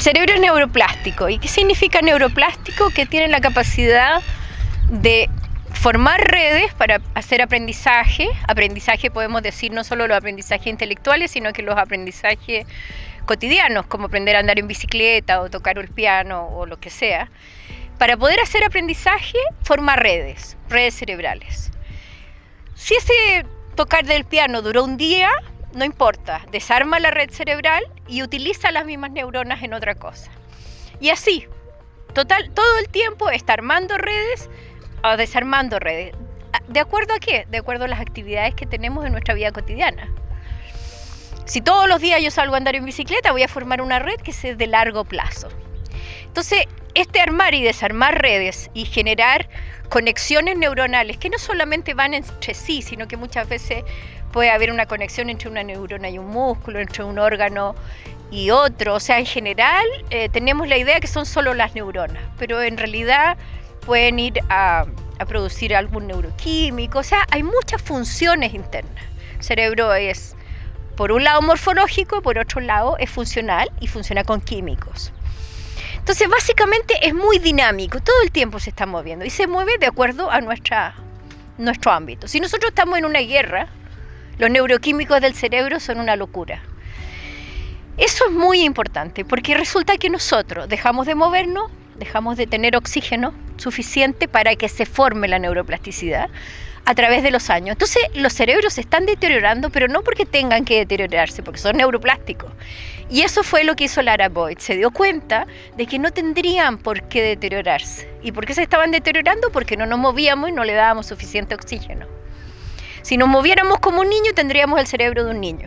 cerebro es neuroplástico. ¿Y qué significa neuroplástico? Que tiene la capacidad de formar redes para hacer aprendizaje. Aprendizaje podemos decir no solo los aprendizajes intelectuales, sino que los aprendizajes cotidianos, como aprender a andar en bicicleta o tocar el piano o lo que sea. Para poder hacer aprendizaje, forma redes cerebrales. Si ese tocar del piano duró un día, no importa, desarma la red cerebral y utiliza las mismas neuronas en otra cosa. Y así, todo el tiempo está armando redes o desarmando redes. ¿De acuerdo a qué? De acuerdo a las actividades que tenemos en nuestra vida cotidiana. Si todos los días yo salgo a andar en bicicleta, voy a formar una red que sea de largo plazo. Entonces, armar y desarmar redes y generar conexiones neuronales que no solamente van entre sí, sino que muchas veces puede haber una conexión entre una neurona y un músculo, entre un órgano y otro. O sea, en general tenemos la idea que son solo las neuronas, pero en realidad pueden ir a producir algún neuroquímico. O sea, hay muchas funciones internas. El cerebro es, por un lado, morfológico, por otro lado, es funcional y funciona con químicos. Entonces, básicamente es muy dinámico, todo el tiempo se está moviendo y se mueve de acuerdo a nuestro ámbito. Si nosotros estamos en una guerra, los neuroquímicos del cerebro son una locura. Eso es muy importante porque resulta que nosotros dejamos de movernos, dejamos de tener oxígeno suficiente para que se forme la neuroplasticidad a través de los años. Entonces los cerebros se están deteriorando, pero no porque tengan que deteriorarse, porque son neuroplásticos. Y eso fue lo que hizo Lara Boyd. Se dio cuenta de que no tendrían por qué deteriorarse. ¿Y por qué se estaban deteriorando? Porque no nos movíamos y no le dábamos suficiente oxígeno. Si nos moviéramos como un niño, tendríamos el cerebro de un niño.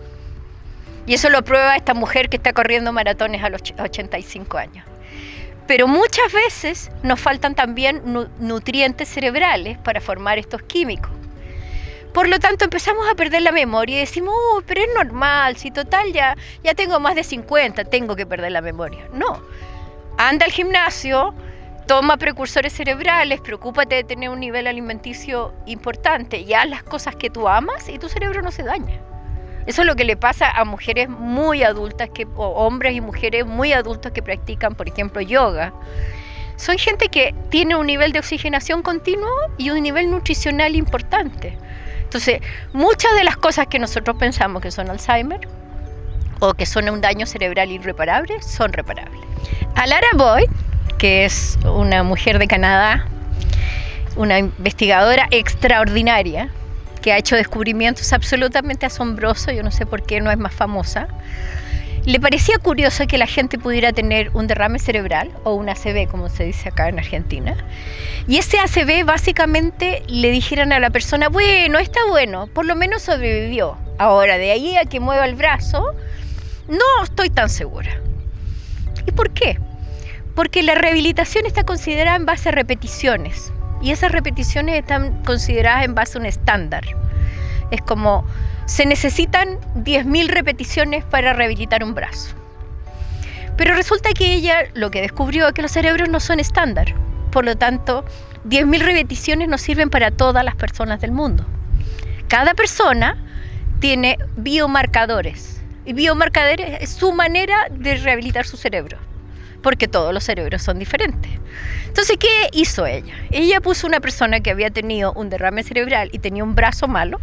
Y eso lo prueba esta mujer que está corriendo maratones a los 85 años. Pero muchas veces nos faltan también nutrientes cerebrales para formar estos químicos. Por lo tanto, empezamos a perder la memoria y decimos, pero es normal, si total ya tengo más de 50, tengo que perder la memoria. No, anda al gimnasio, toma precursores cerebrales, preocúpate de tener un nivel alimenticio importante y haz las cosas que tú amas y tu cerebro no se daña. Eso es lo que le pasa a mujeres muy adultas, o hombres y mujeres muy adultos que practican, por ejemplo, yoga. Son gente que tiene un nivel de oxigenación continuo y un nivel nutricional importante. Entonces, muchas de las cosas que nosotros pensamos que son Alzheimer o que son un daño cerebral irreparable, son reparables. A Lara Boyd, que es una mujer de Canadá, una investigadora extraordinaria, que ha hecho descubrimientos absolutamente asombrosos, yo no sé por qué no es más famosa, le parecía curioso que la gente pudiera tener un derrame cerebral, o un ACV, como se dice acá en Argentina, y ese ACV básicamente le dijeran a la persona, bueno, está bueno, por lo menos sobrevivió. Ahora, de ahí a que mueva el brazo, no estoy tan segura. ¿Y por qué? Porque la rehabilitación está considerada en base a repeticiones. Y esas repeticiones están consideradas en base a un estándar. Es como, se necesitan 10.000 repeticiones para rehabilitar un brazo. Pero resulta que ella lo que descubrió es que los cerebros no son estándar. Por lo tanto, 10.000 repeticiones no sirven para todas las personas del mundo. Cada persona tiene biomarcadores. Y biomarcadores es su manera de rehabilitar su cerebro, porque todos los cerebros son diferentes. Entonces, ¿qué hizo ella? Ella puso una persona que había tenido un derrame cerebral y tenía un brazo malo,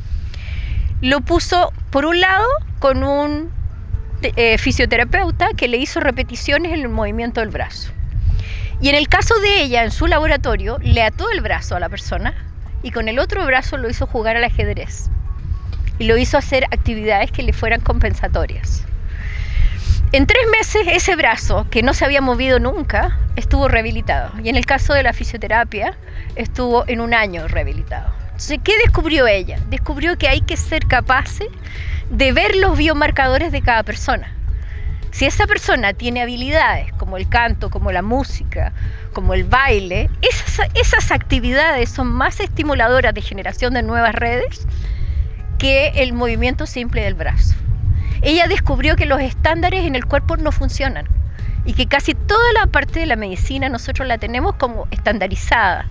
lo puso por un lado con un fisioterapeuta que le hizo repeticiones en el movimiento del brazo. Y en el caso de ella, en su laboratorio, le ató el brazo a la persona y con el otro brazo lo hizo jugar al ajedrez. Y lo hizo hacer actividades que le fueran compensatorias. En 3 meses ese brazo, que no se había movido nunca, estuvo rehabilitado. Y en el caso de la fisioterapia, estuvo en 1 año rehabilitado. Entonces, ¿qué descubrió ella? Descubrió que hay que ser capaces de ver los biomarcadores de cada persona. Si esa persona tiene habilidades como el canto, como la música, como el baile, esas actividades son más estimuladoras de generación de nuevas redes que el movimiento simple del brazo. Ella descubrió que los estándares en el cuerpo no funcionan y que casi toda la parte de la medicina nosotros la tenemos como estandarizada.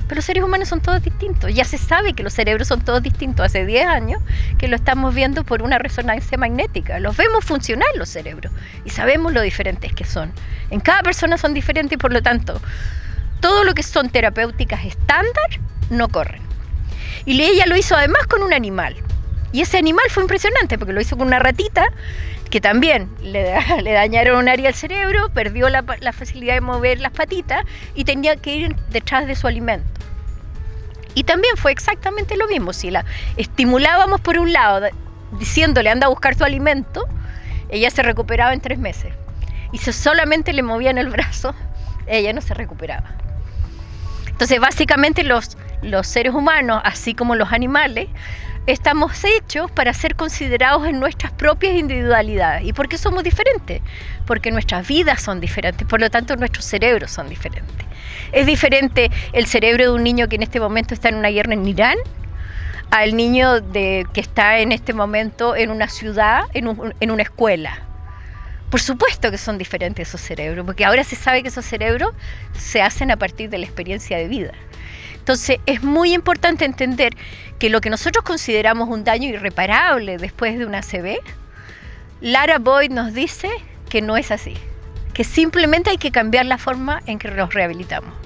Pero los seres humanos son todos distintos. Ya se sabe que los cerebros son todos distintos. Hace 10 años que lo estamos viendo por una resonancia magnética. Los vemos funcionar los cerebros y sabemos lo diferentes que son. En cada persona son diferentes y por lo tanto, todo lo que son terapéuticas estándar no corren. Y ella lo hizo además con un animal. Y ese animal fue impresionante porque lo hizo con una ratita que también le dañaron un área del cerebro, perdió la facilidad de mover las patitas y tenía que ir detrás de su alimento. Y también fue exactamente lo mismo. Si la estimulábamos por un lado, diciéndole anda a buscar tu alimento, ella se recuperaba en 3 meses. Y si solamente le movían el brazo, ella no se recuperaba. Entonces básicamente los seres humanos, así como los animales, estamos hechos para ser considerados en nuestras propias individualidades. ¿Y por qué somos diferentes? Porque nuestras vidas son diferentes, por lo tanto nuestros cerebros son diferentes. Es diferente el cerebro de un niño que en este momento está en una guerra en Irán al niño que está en este momento en una ciudad, en una escuela. Por supuesto que son diferentes esos cerebros, porque ahora se sabe que esos cerebros se hacen a partir de la experiencia de vida. Entonces es muy importante entender que lo que nosotros consideramos un daño irreparable después de una ACV, Lara Boyd nos dice que no es así, que simplemente hay que cambiar la forma en que los rehabilitamos.